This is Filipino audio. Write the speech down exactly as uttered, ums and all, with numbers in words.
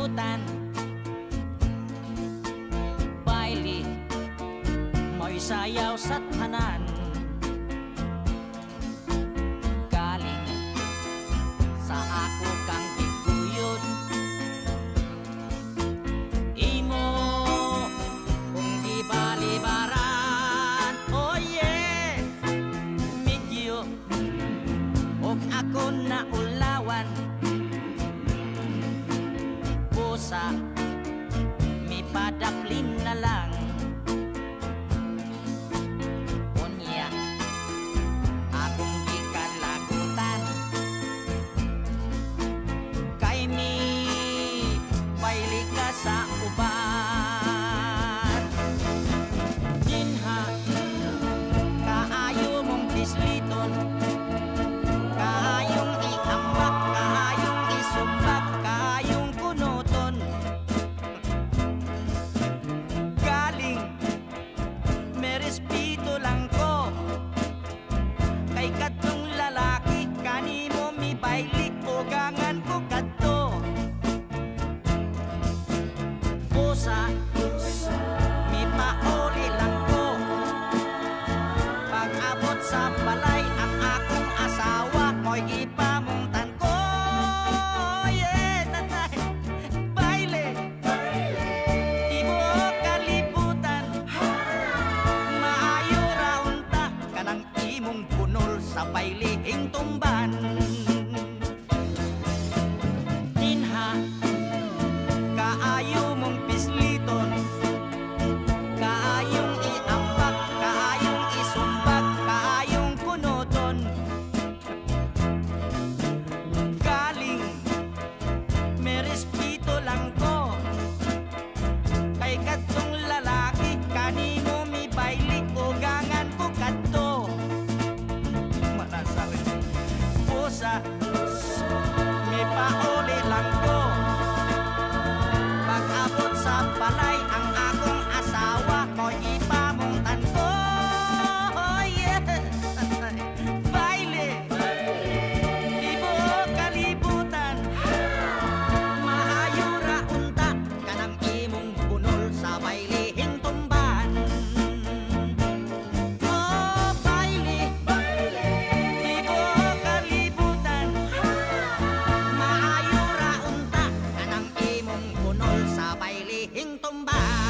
kalibutan. Baile, mo'y sayaw sa tanan. Galing sa ako kang giguyod. Imo kung gibalibaran. Oh yeah, medyo og ako na ulawan. Pusa, may padaplin na lang. Unya, akong gikalagutan. Kay mi, paili ka sa uban. Dinha, kaayo mong pisliton. Kaayong iambak, kaayong isumbak, kaayong kunuton. Galing, may respeto lang ko. Kay katong lalaki, kanimo mi baili, ugangan ko kadto. Pusa, mi pauli lang ko. Pag-abot sa balay, ang akong asawa mo'y ipamungtan ko. Yeah, nanay, baile, tibuok kalibutan. Maayo raunta, kanang imong punol sa bailihing tumban. Dinha, kaayo mong pisliton. Kaayong iambak, kaayong isumbak, kaayong kunuton. Galing, may respeto lang ko. Kay katong lalaki, kanimo mi baili, ugangan ko kadto. Manasarin, pusa, may pauli lang ko. Pag-abot sa balay, ang akong asawa mo'y ipamungtan ko. Oh yeah, baile, tibuok kalibutan. Maayo ra unta, kanang imong bunol sa bailihing tumban. Oh baile, tibuok kalibutan. Maayo ra unta, kanang imong bunol sa bailihing tumban.